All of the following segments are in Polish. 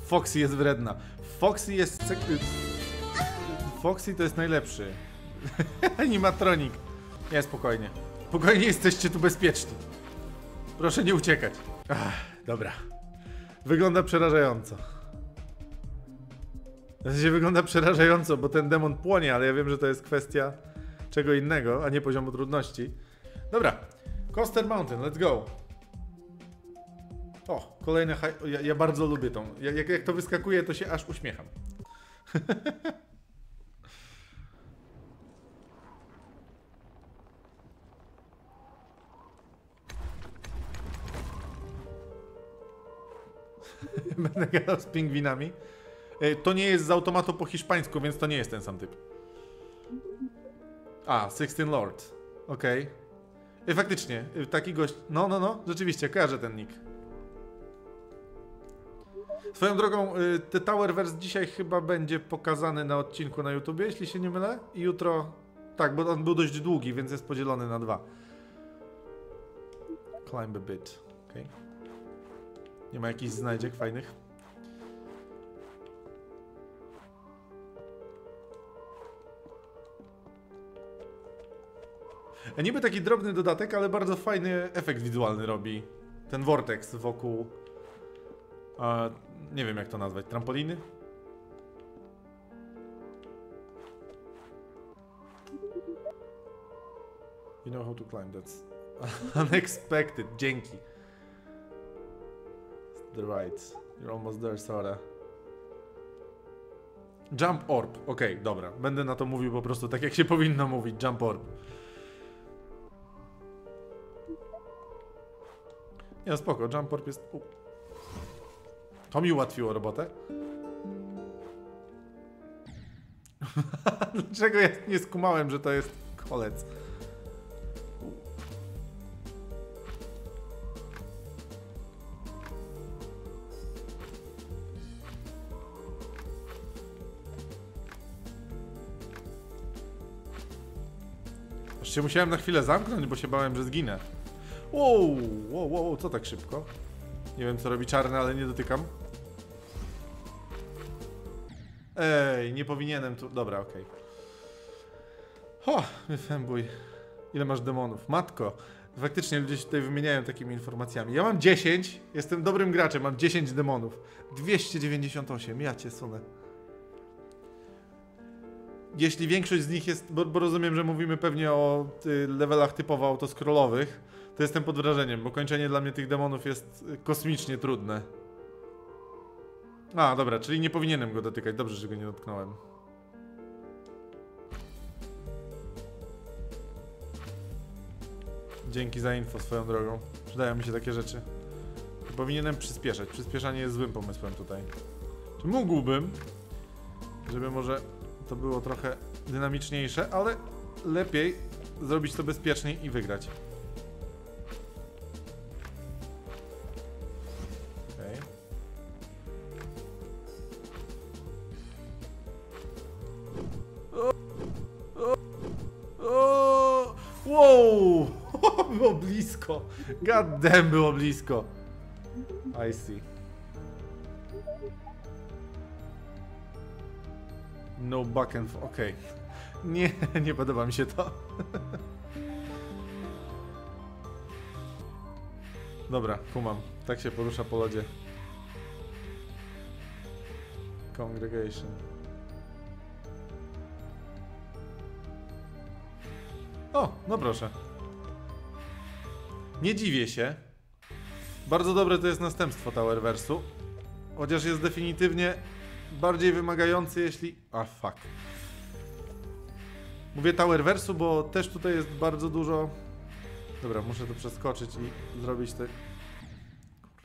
Foxy jest wredna. Foxy jest... Foxy to jest najlepszy. Animatronik. Nie, spokojnie. Spokojnie, jesteście tu bezpieczni. Proszę nie uciekać. Dobra. Wygląda przerażająco. W sensie wygląda przerażająco, bo ten demon płonie, ale ja wiem, że to jest kwestia czego innego, a nie poziomu trudności. Dobra. Coaster Mountain, let's go. O, kolejne ja bardzo lubię tą. Jak to wyskakuje, to się aż uśmiecham. Będę gadał z pingwinami. To nie jest z automatu po hiszpańsku, więc to nie jest ten sam typ. A, Sixteen Lord. Okej. Faktycznie, taki gość... No, rzeczywiście, kojarzę ten nick. Swoją drogą, The Towerverse dzisiaj chyba będzie pokazany na odcinku na YouTubie, jeśli się nie mylę. I jutro... Tak, bo on był dość długi, więc jest podzielony na 2. Climb a bit. Okej. Nie ma jakichś znajdziek fajnych? Niby taki drobny dodatek, ale bardzo fajny efekt wizualny robi. Ten vortex wokół... nie wiem jak to nazwać. Trampoliny? You know how to climb, that's unexpected. Dzięki. The right. You're almost there, Sora. Jump orb. Okej, dobra. Będę na to mówił po prostu tak jak się powinno mówić. Jump orb. Nie, spoko. Jump orb jest... To mi ułatwiło robotę. Dlaczego ja nie skumałem, że to jest kolec? Aż się musiałem na chwilę zamknąć, bo się bałem, że zginę. Wow, co tak szybko? Nie wiem, co robi czarny, ale nie dotykam. Ej, nie powinienem tu... Dobra, okej. Fembuj. Ile masz demonów? Matko. Faktycznie ludzie się tutaj wymieniają takimi informacjami. Ja mam 10. Jestem dobrym graczem. Mam 10 demonów. 298. Ja cię sunę. Jeśli większość z nich jest... Bo rozumiem, że mówimy pewnie o levelach typowo autoscrollowych. To jestem pod wrażeniem, bo kończenie dla mnie tych demonów jest kosmicznie trudne. A, dobra, czyli nie powinienem go dotykać. Dobrze, że go nie dotknąłem. Dzięki za info swoją drogą. Przydają mi się takie rzeczy. Powinienem przyspieszać. Przyspieszanie jest złym pomysłem tutaj. Czy mógłbym, żeby może to było trochę dynamiczniejsze, ale lepiej zrobić to bezpieczniej i wygrać. Wow! Było blisko. God damn, było blisko. I see. No back and forth. Okej. Nie podoba mi się to. Dobra, kumam. Tak się porusza po lodzie. Congregation. O, no proszę. Nie dziwię się. Bardzo dobre to jest następstwo Towerverse'u. Chociaż jest definitywnie bardziej wymagający, jeśli... fuck. Mówię Towerverse'u, bo też tutaj jest bardzo dużo... Dobra, muszę to przeskoczyć i zrobić te... Kurde.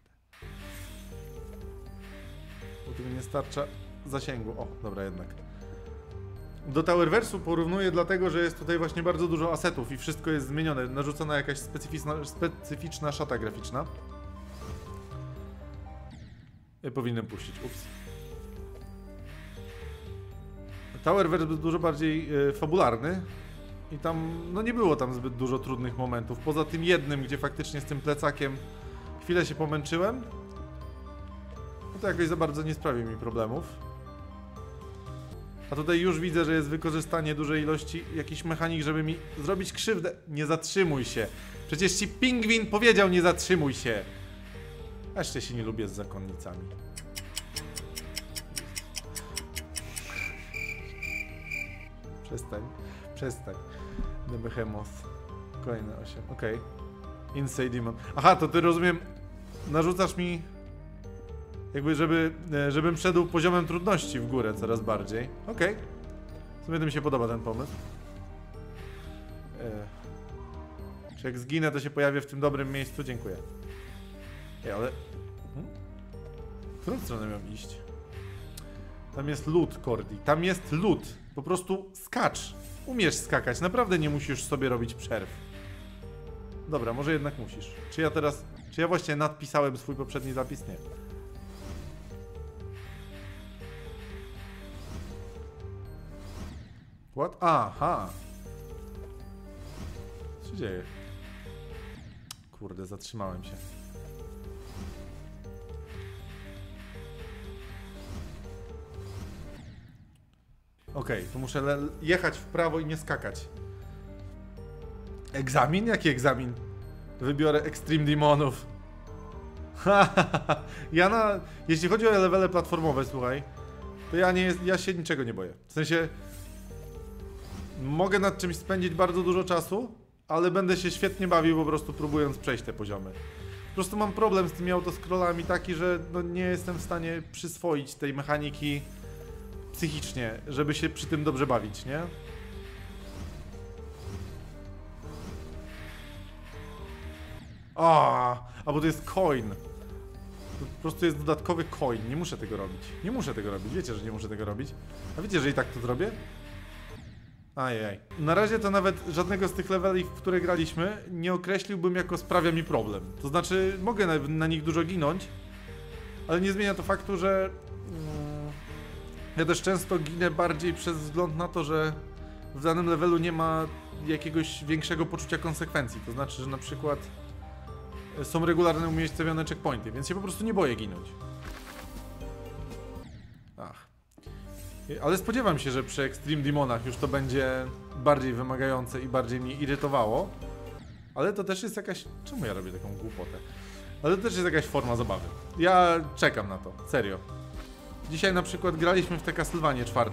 Bo tu mi nie starcza zasięgu. O, dobra, jednak. Do Towerverse'u porównuję dlatego, że jest tutaj właśnie bardzo dużo asetów i wszystko jest zmienione. Narzucona jakaś specyficzna szata graficzna. Powinienem puścić, ups. Towerverse był dużo bardziej fabularny i tam, no nie było tam zbyt dużo trudnych momentów. Poza tym jednym, gdzie faktycznie z tym plecakiem chwilę się pomęczyłem. No to jakoś za bardzo nie sprawi mi problemów. A tutaj już widzę, że jest wykorzystanie dużej ilości jakichś mechanik, żeby mi zrobić krzywdę. Nie zatrzymuj się. Przecież ci pingwin powiedział nie zatrzymuj się. A jeszcze się nie lubię z zakonnicami. Przestań. The Behemoth. Kolejne 8, okej. Inside Demon. Aha, to ty rozumiem, narzucasz mi jakby, żebym szedł poziomem trudności w górę coraz bardziej. Okej. W sumie to mi się podoba ten pomysł. Czy jak zginę, to się pojawię w tym dobrym miejscu? Dziękuję. Ale... W którą stronę miałem iść? Tam jest lód, Cordy. Tam jest lód. Po prostu skacz. Umiesz skakać. Naprawdę nie musisz sobie robić przerw. Dobra, może jednak musisz. Czy ja właśnie nadpisałem swój poprzedni zapis? Nie. What? Aha. Co się dzieje? Kurde, zatrzymałem się. Okej, to muszę jechać w prawo i nie skakać. Egzamin? Jaki egzamin? Wybiorę Extreme Demonów. Jeśli chodzi o levele platformowe, słuchaj, to ja się niczego nie boję. W sensie... Mogę nad czymś spędzić bardzo dużo czasu, ale będę się świetnie bawił po prostu próbując przejść te poziomy. Po prostu mam problem z tymi autoscrollami taki, że no nie jestem w stanie przyswoić tej mechaniki psychicznie, żeby się przy tym dobrze bawić, nie? A bo to jest coin. To po prostu jest dodatkowy coin. Nie muszę tego robić. Nie muszę tego robić. Wiecie, że nie muszę tego robić. A wiecie, że i tak to zrobię? Ajaj. Na razie to nawet żadnego z tych leveli, w które graliśmy, nie określiłbym jako sprawia mi problem. To znaczy, mogę na nich dużo ginąć, ale nie zmienia to faktu, że ja też często ginę bardziej przez wzgląd na to, że w danym levelu nie ma jakiegoś większego poczucia konsekwencji. To znaczy, że na przykład są regularne umiejscowione checkpointy, więc się po prostu nie boję ginąć. Ale spodziewam się, że przy Extreme Demonach już to będzie bardziej wymagające i bardziej mnie irytowało. Ale to też jest jakaś... Czemu ja robię taką głupotę? Ale to też jest jakaś forma zabawy. Ja czekam na to, serio. Dzisiaj na przykład graliśmy w tę Castlevanię 4.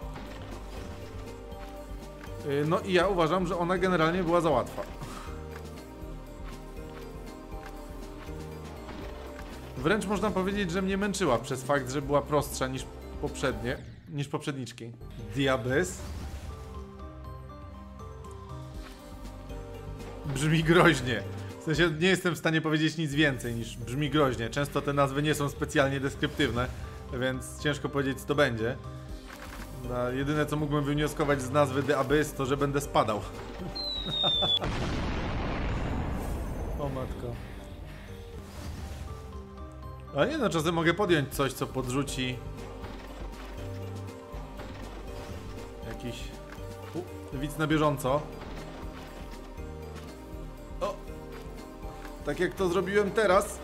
No i ja uważam, że ona generalnie była za łatwa. Wręcz można powiedzieć, że mnie męczyła przez fakt, że była prostsza niż poprzedniczki. The Abyss. Brzmi groźnie. W sensie nie jestem w stanie powiedzieć nic więcej niż brzmi groźnie. Często te nazwy nie są specjalnie deskryptywne, więc ciężko powiedzieć, co to będzie. Jedyne, co mógłbym wywnioskować z nazwy The Abyss, to że będę spadał. O matko. Ale nie no, czasem mogę podjąć coś, co podrzuci jakiś widz na bieżąco. O! Tak jak to zrobiłem teraz.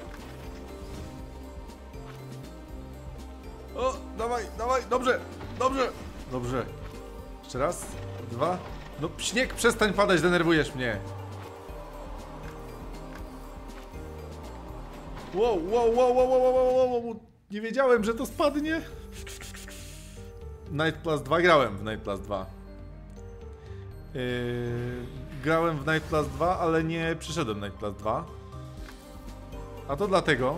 O! Dawaj, dawaj! Dobrze! Dobrze! Dobrze. Jeszcze raz, dwa. No śnieg, przestań padać, denerwujesz mnie. Wow, wow, wow, wow, wow, wow, wow. Nie wiedziałem, że to spadnie. Night Plus 2 grałem w Night Plus 2. Grałem w Night Plus 2, ale nie przyszedłem Night Plus 2. A to dlatego,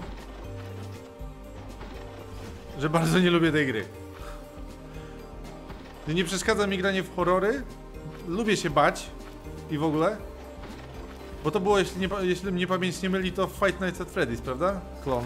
że bardzo nie lubię tej gry. Nie przeszkadza mi granie w horrory. Lubię się bać i w ogóle. Bo to było, jeśli mnie pamięć nie myli, to Five Nights at Freddy's, prawda? Klon.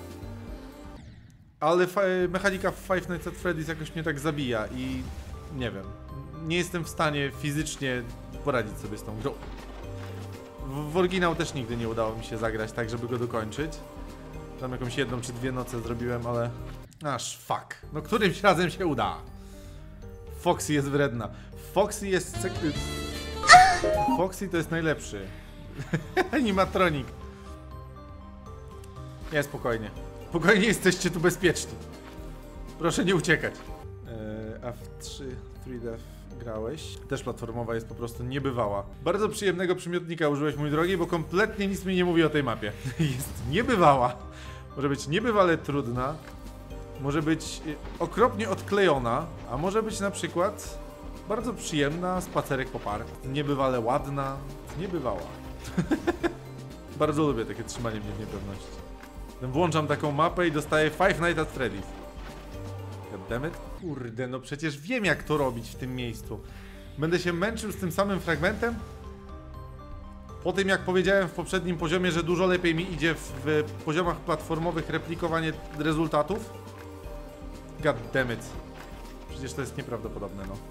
Ale mechanika w Five Nights at Freddy's jakoś mnie tak zabija i nie wiem. Nie jestem w stanie fizycznie poradzić sobie z tą grą. W oryginał też nigdy nie udało mi się zagrać tak, żeby go dokończyć. Tam jakąś jedną czy dwie noce zrobiłem, ale... Aż fuck. No którymś razem się uda. Foxy jest wredna. Foxy jest... Foxy to jest najlepszy. Animatronik. Nie, spokojnie. Spokojnie, jesteście tu bezpieczni. Proszę nie uciekać. A w 3D grałeś? Też platformowa jest po prostu niebywała. Bardzo przyjemnego przymiotnika użyłeś, mój drogi, bo kompletnie nic mi nie mówi o tej mapie. Jest niebywała. Może być niebywale trudna. Może być okropnie odklejona. A może być na przykład bardzo przyjemna, spacerek po parku. Niebywale ładna. Niebywała. Bardzo lubię takie trzymanie mnie w niepewności. Włączam taką mapę i dostaję Five Nights at Freddy's. Goddammit. Kurde, no przecież wiem jak to robić w tym miejscu. Będę się męczył z tym samym fragmentem? Po tym jak powiedziałem w poprzednim poziomie, że dużo lepiej mi idzie w poziomach platformowych replikowanie rezultatów? Goddammit. Przecież to jest nieprawdopodobne, no.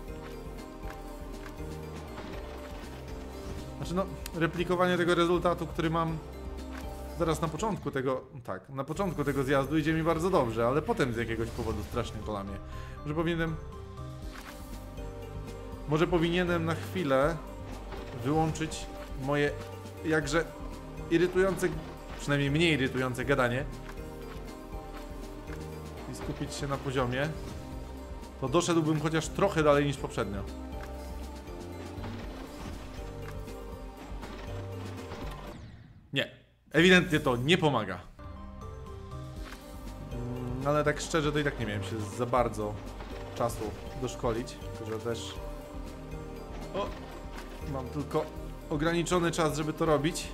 Znaczy no, replikowanie tego rezultatu, który mam zaraz na początku tego, tak, na początku tego zjazdu idzie mi bardzo dobrze, ale potem z jakiegoś powodu strasznie to lamię. Może powinienem na chwilę wyłączyć moje jakże irytujące, przynajmniej mniej irytujące gadanie i skupić się na poziomie. To doszedłbym chociaż trochę dalej niż poprzednio. Nie. Ewidentnie to nie pomaga. Ale tak szczerze to i tak nie miałem się za bardzo czasu doszkolić, że też... O! Mam tylko ograniczony czas, żeby to robić.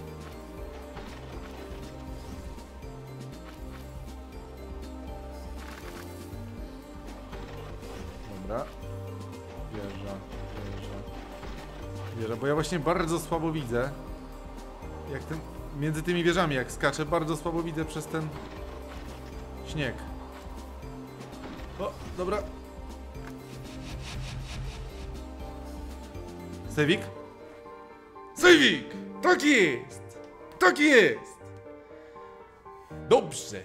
Dobra. Wieża, bo ja właśnie bardzo słabo widzę. Jak ten... Między tymi wieżami jak skaczę, bardzo słabo widzę przez ten śnieg. O, dobra. Sejwik? Sejwik! Tak jest! Tak jest! Dobrze!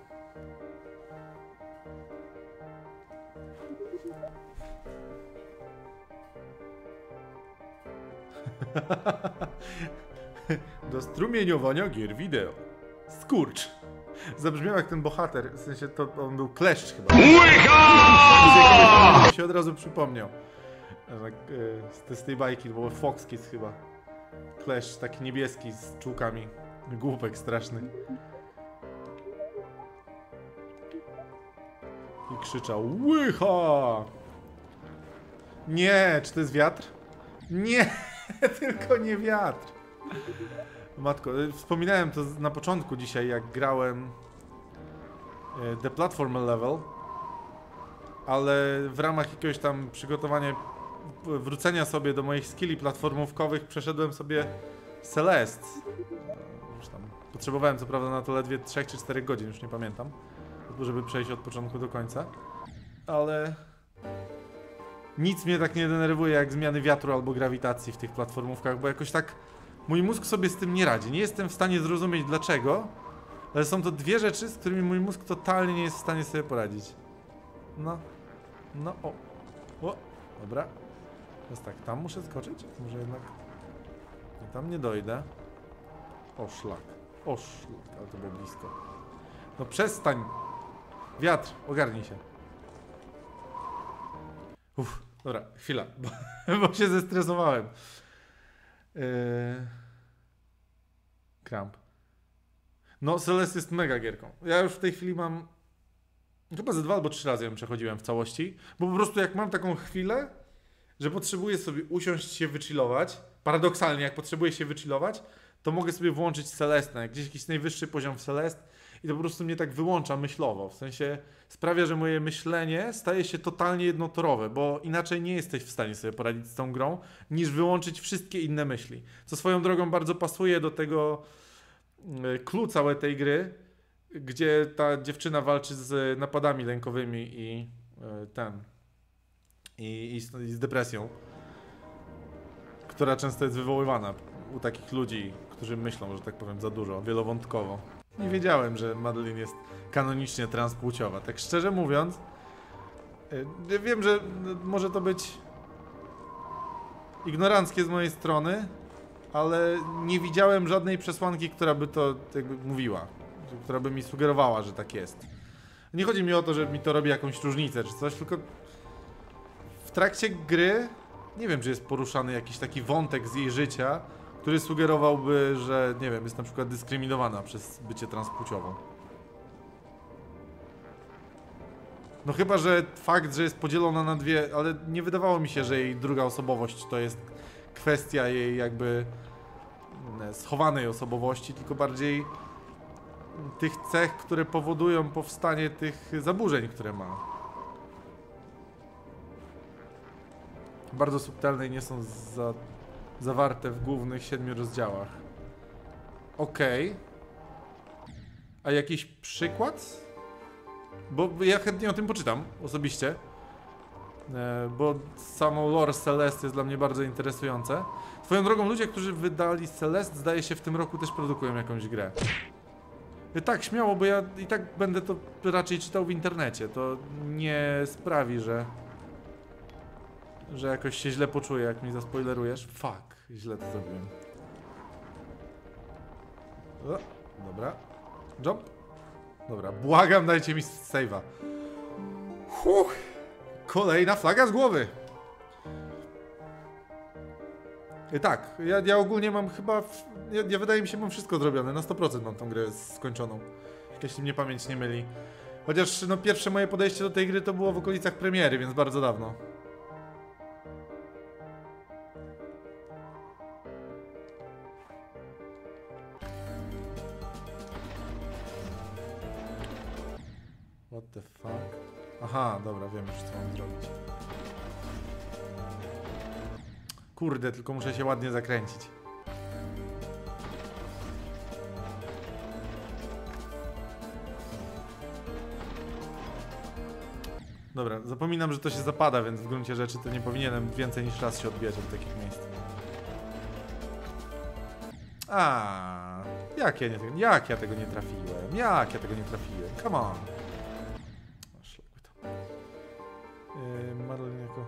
Do strumieniowania gier wideo. Skurcz. Zabrzmiał jak ten bohater, w sensie to on był kleszcz chyba. Łycha! Się od razu przypomniał. Z tej bajki, to był Fox Kids chyba. Kleszcz taki niebieski z czułkami. Głupek straszny. I krzyczał łycha! Nie, czy to jest wiatr? Nie, tylko nie wiatr. Matko, wspominałem to na początku dzisiaj, jak grałem The Platformer Level, ale w ramach jakiegoś tam przygotowania, wrócenia sobie do moich skilli platformówkowych przeszedłem sobie Celeste. Już tam potrzebowałem co prawda na to ledwie 3 czy 4 godzin, już nie pamiętam, żeby przejść od początku do końca, ale nic mnie tak nie denerwuje jak zmiany wiatru albo grawitacji w tych platformówkach, bo jakoś tak mój mózg sobie z tym nie radzi. Nie jestem w stanie zrozumieć dlaczego, ale są to dwie rzeczy, z którymi mój mózg totalnie nie jest w stanie sobie poradzić. O, dobra. Teraz tak, tam muszę skoczyć? Może jednak... No, tam nie dojdę. O szlak, ale to było blisko. No przestań! Wiatr, ogarnij się. Dobra, chwila, bo się zestresowałem. Kramp. No, Celeste jest mega gierką. Ja już w tej chwili mam... Chyba ze 2 albo 3 razy ją przechodziłem w całości. Bo po prostu jak mam taką chwilę, że potrzebuję sobie usiąść się wychillować, paradoksalnie jak potrzebuję się wychillować, to mogę sobie włączyć Celeste, gdzieś jakiś najwyższy poziom w Celeste i to po prostu mnie tak wyłącza myślowo. W sensie sprawia, że moje myślenie staje się totalnie jednotorowe, bo inaczej nie jesteś w stanie sobie poradzić z tą grą, niż wyłączyć wszystkie inne myśli. Co swoją drogą bardzo pasuje do tego clue całej tej gry, gdzie ta dziewczyna walczy z napadami lękowymi i z depresją, która często jest wywoływana u takich ludzi, którzy myślą, że tak powiem, za dużo, wielowątkowo. Nie wiedziałem, że Madeline jest kanonicznie transpłciowa. Tak szczerze mówiąc, wiem, że może to być ignoranckie z mojej strony, ale nie widziałem żadnej przesłanki, która by to jakby mówiła. która by mi sugerowała, że tak jest. Nie chodzi mi o to, że mi to robi jakąś różnicę czy coś, tylko w trakcie gry nie wiem, czy jest poruszany jakiś taki wątek z jej życia, który sugerowałby, że nie wiem, jest na przykład dyskryminowana przez bycie transpłciową. No chyba, że fakt, że jest podzielona na dwie, ale nie wydawało mi się, że jej druga osobowość to jest kwestia jej jakby schowanej osobowości, tylko bardziej tych cech, które powodują powstanie tych zaburzeń, które ma. Bardzo subtelne i nie są zawarte w głównych 7 rozdziałach. Okej. A jakiś przykład? Bo ja chętnie o tym poczytam osobiście. Bo samo lore Celeste jest dla mnie bardzo interesujące. Swoją drogą, ludzie, którzy wydali Celeste, zdaje się w tym roku też produkują jakąś grę. Tak, śmiało, bo ja i tak będę to raczej czytał w internecie. To nie sprawi, że jakoś się źle poczuję, jak mi zaspoilerujesz. Fuck, źle to zrobiłem. O, dobra. Jump. Dobra, błagam, dajcie mi save'a. Kolejna flaga z głowy. Tak, ja ogólnie mam chyba... Ja wydaje mi się, mam wszystko zrobione. Na 100% mam tą grę skończoną. Jeśli mnie pamięć nie myli. Chociaż no, pierwsze moje podejście do tej gry to było w okolicach premiery, więc bardzo dawno. What the fuck? Aha, dobra, wiem już co mam zrobić. Kurde, tylko muszę się ładnie zakręcić. Dobra, zapominam, że to się zapada, więc w gruncie rzeczy to nie powinienem więcej niż raz się odbijać od takich miejsc. Jak ja tego nie trafiłem? Jak ja tego nie trafiłem? Come on! Szlakby to. Marlin jako...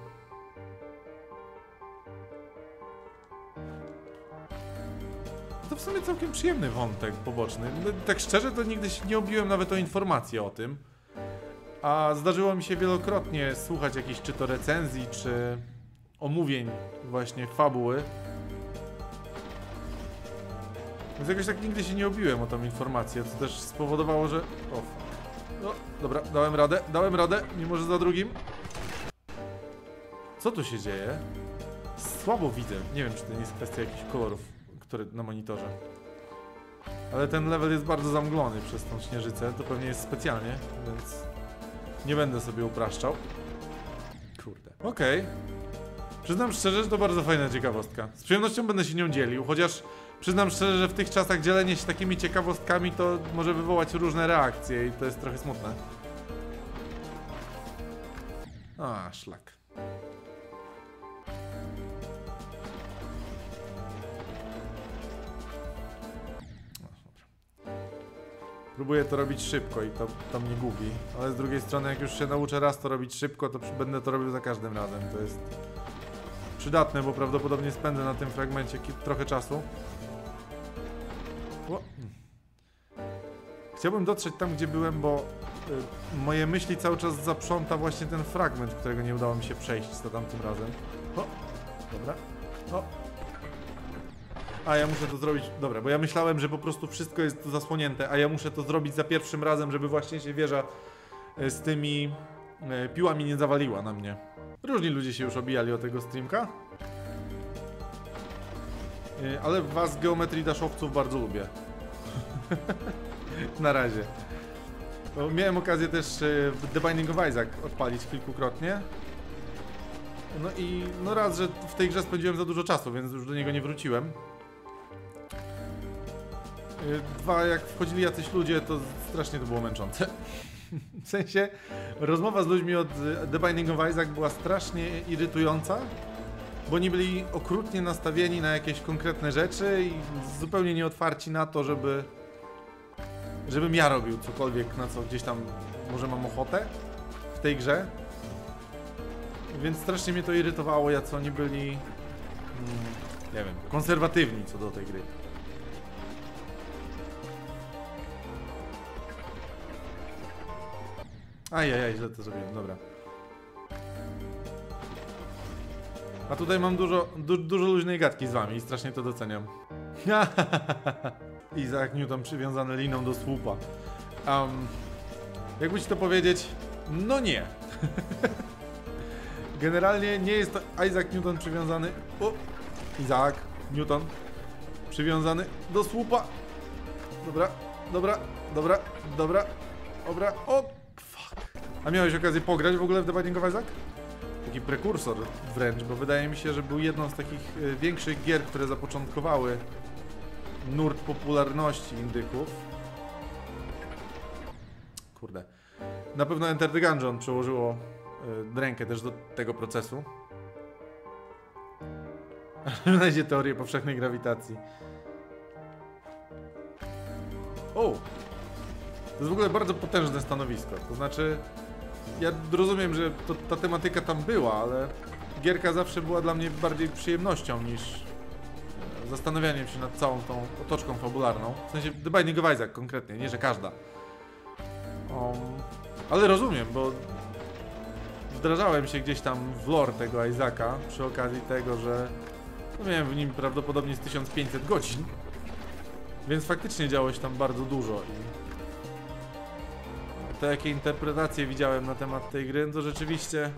To w sumie całkiem przyjemny wątek poboczny. No, tak szczerze to nigdy się nie obiłem nawet o informacje o tym. A zdarzyło mi się wielokrotnie słuchać jakichś czy to recenzji, czy omówień właśnie fabuły. Więc jakoś tak nigdy się nie obiłem o tą informację, co też spowodowało, że... O, no, dobra, dałem radę, mimo że za drugim. Co tu się dzieje? Słabo widzę, nie wiem, czy to nie jest kwestia jakichś kolorów, które na monitorze. Ale ten level jest bardzo zamglony przez tą śnieżycę, to pewnie jest specjalnie, więc nie będę sobie upraszczał. Kurde. Okej. Przyznam szczerze, że to bardzo fajna ciekawostka. Z przyjemnością będę się nią dzielił, chociaż przyznam szczerze, że w tych czasach dzielenie się takimi ciekawostkami to może wywołać różne reakcje i to jest trochę smutne. Szlak. Próbuję to robić szybko i to mnie gubi, ale z drugiej strony jak już się nauczę raz to robić szybko, to będę to robił za każdym razem. To jest przydatne, bo prawdopodobnie spędzę na tym fragmencie trochę czasu. Chciałbym dotrzeć tam, gdzie byłem, bo moje myśli cały czas zaprząta właśnie ten fragment, którego nie udało mi się przejść za tamtym razem. Dobra. Ja muszę to zrobić, dobra, bo ja myślałem, że po prostu wszystko jest zasłonięte, a ja muszę to zrobić za pierwszym razem, żeby właśnie się wieża z tymi piłami nie zawaliła na mnie. Różni ludzie się już obijali o tego streamka. Ale was geometrii daszowców bardzo lubię. Na razie. Bo miałem okazję też The Binding of Isaac odpalić kilkukrotnie. No i no raz, że w tej grze spędziłem za dużo czasu, więc już do niego nie wróciłem. Dwa, jak wchodzili jacyś ludzie, to strasznie to było męczące. W sensie, rozmowa z ludźmi od The Binding of Isaac była strasznie irytująca, bo oni byli okrutnie nastawieni na jakieś konkretne rzeczy i zupełnie nieotwarci na to, żebym ja robił cokolwiek, na co gdzieś tam może mam ochotę w tej grze. Więc strasznie mnie to irytowało, jacy oni byli, nie wiem, konserwatywni co do tej gry. Ajajaj, źle to zrobiłem, dobra. A tutaj mam dużo luźnej gadki z wami i strasznie to doceniam. Isaac Newton przywiązany liną do słupa. Jakby ci to powiedzieć? No nie. Generalnie nie jest to Isaac Newton przywiązany... Isaac Newton przywiązany do słupa. Dobra. O, fuck. A miałeś okazję pograć w ogóle w The Binding of Isaac? Taki prekursor wręcz, bo wydaje mi się, że był jedną z takich większych gier, które zapoczątkowały nurt popularności indyków. Kurde. Na pewno Enter the Gungeon przełożyło rękę też do tego procesu. Znajdzie teorię powszechnej grawitacji. O! To jest w ogóle bardzo potężne stanowisko. To znaczy, ja rozumiem, że ta tematyka tam była, ale gierka zawsze była dla mnie bardziej przyjemnością niż zastanawianiem się nad całą tą otoczką fabularną. W sensie The Binding of Isaac konkretnie, nie że każda. Ale rozumiem, bo wdrażałem się gdzieś tam w lore tego Isaaca przy okazji tego, że miałem w nim prawdopodobnie z 1500 godzin. Więc faktycznie działo się tam bardzo dużo i te jakie interpretacje widziałem na temat tej gry, to rzeczywiście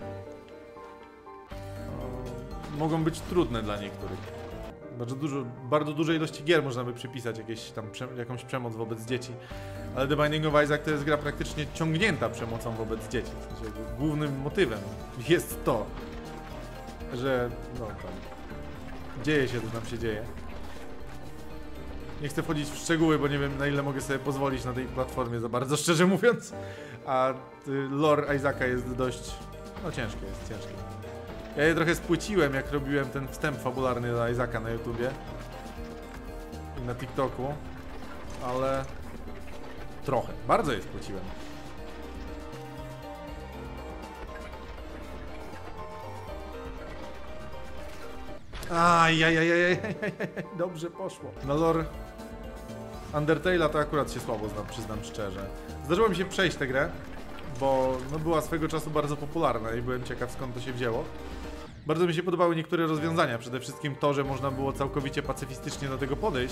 mogą być trudne dla niektórych. Bardzo dużej ilości gier można by przypisać jakąś przemoc wobec dzieci. Ale The Binding of Isaac to jest gra praktycznie ciągnięta przemocą wobec dzieci. W sensie głównym motywem jest to, że no tam dzieje się, co tam się dzieje. Nie chcę wchodzić w szczegóły, bo nie wiem, na ile mogę sobie pozwolić na tej platformie za bardzo, szczerze mówiąc. A lore Isaaca jest dość... no ciężkie jest, ciężkie. Ja je trochę spłyciłem, jak robiłem ten wstęp fabularny do Isaaca na YouTubie i na TikToku, ale trochę, bardzo je spłyciłem. Ajajajajaj, dobrze poszło. Na lore Undertale'a to akurat się słabo znam, przyznam szczerze. Zdarzyło mi się przejść tę grę, bo no, była swego czasu bardzo popularna i byłem ciekaw, skąd to się wzięło. Bardzo mi się podobały niektóre rozwiązania, przede wszystkim to, że można było całkowicie pacyfistycznie do tego podejść.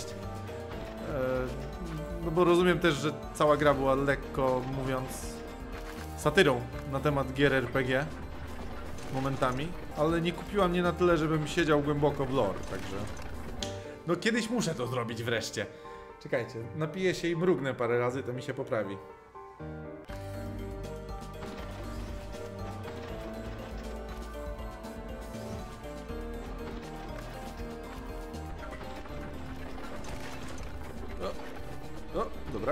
No bo rozumiem też, że cała gra była lekko mówiąc satyrą na temat gier RPG momentami, ale nie kupiła mnie na tyle, żebym siedział głęboko w lore, także... no kiedyś muszę to zrobić wreszcie. Czekajcie, napiję się i mrugnę parę razy, to mi się poprawi. O, dobra.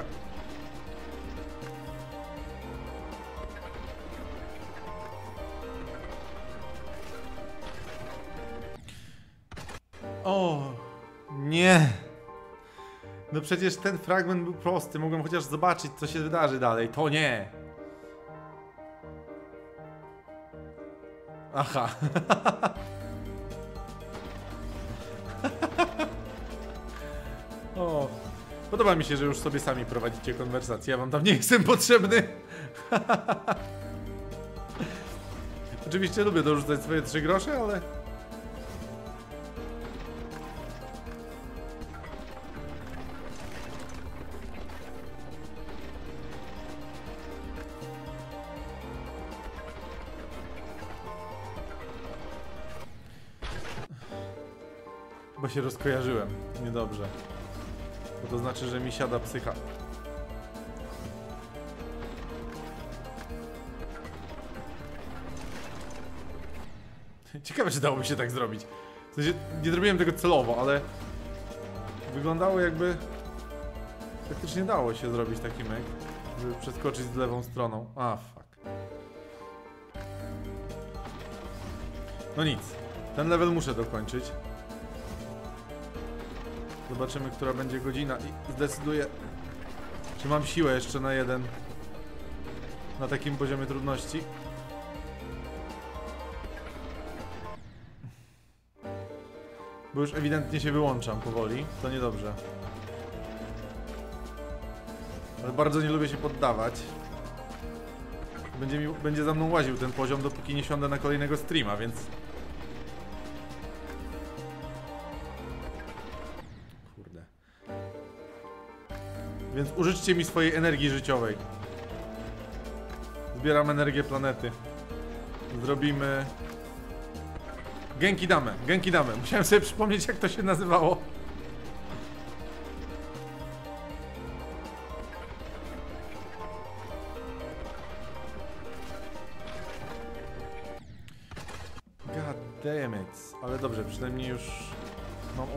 O, nie. No przecież ten fragment był prosty, mogłem chociaż zobaczyć, co się wydarzy dalej. To nie. Aha. O. Podoba mi się, że już sobie sami prowadzicie konwersację. Ja wam tam nie jestem potrzebny. Oczywiście lubię dorzucać swoje 3 grosze, ale... Bo się rozkojarzyłem. Niedobrze. Bo to znaczy, że mi siada psycha. Ciekawe, czy dałoby się tak zrobić. W sensie, nie zrobiłem tego celowo, ale... wyglądało jakby... faktycznie dało się zrobić taki myk, żeby przeskoczyć z lewą stroną. A, fuck. No nic. Ten level muszę dokończyć. Zobaczymy, która będzie godzina i zdecyduję, czy mam siłę jeszcze na jeden na takim poziomie trudności. Bo już ewidentnie się wyłączam powoli, to niedobrze. Ale bardzo nie lubię się poddawać. Będzie za mną łaził ten poziom, dopóki nie siądę na kolejnego streama, więc... Kurde. Więc użyczcie mi swojej energii życiowej. Zbieram energię planety. Zrobimy... Genki Dame, Genki Dame. Musiałem sobie przypomnieć, jak to się nazywało. God damn it. Ale dobrze, przynajmniej już mam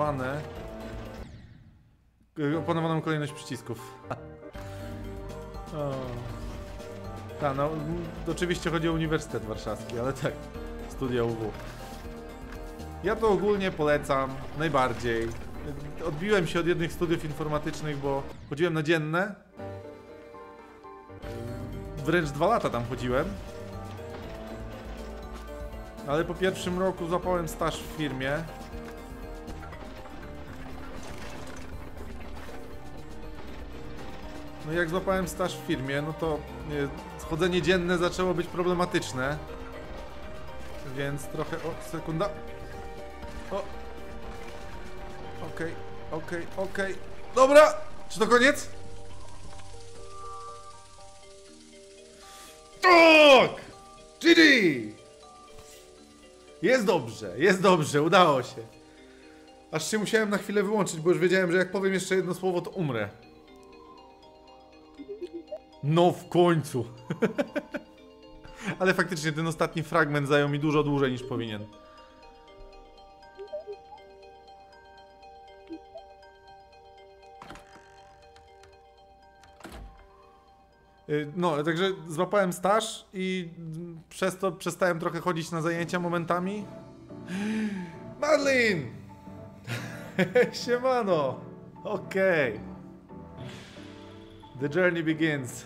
opanowaną kolejność przycisków. Tak, no oczywiście chodzi o Uniwersytet Warszawski, ale tak, studia UW. Ja to ogólnie polecam, najbardziej. Odbiłem się od jednych studiów informatycznych, bo chodziłem na dzienne. Wręcz 2 lata tam chodziłem. Ale po pierwszym roku złapałem staż w firmie. No i jak złapałem staż w firmie, no to chodzenie dzienne zaczęło być problematyczne. Więc trochę... O, sekunda. O. Okej. Dobra! Czy to koniec? Tak! GG! Jest dobrze, udało się. Aż się musiałem na chwilę wyłączyć, bo już wiedziałem, że jak powiem jeszcze jedno słowo, to umrę. No w końcu. Ale faktycznie ten ostatni fragment zajął mi dużo dłużej niż powinien. No, także złapałem staż i przez to przestałem trochę chodzić na zajęcia momentami. Madeline! Siemano! Okej. The journey begins.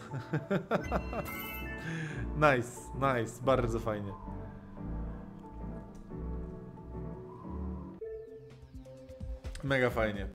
Nice, bardzo fajnie. Mega fajnie.